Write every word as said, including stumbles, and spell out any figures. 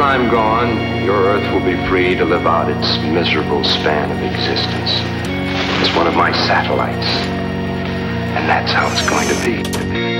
I'm gone, your Earth will be free to live out its miserable span of existence. It's one of my satellites. And that's how it's going to be.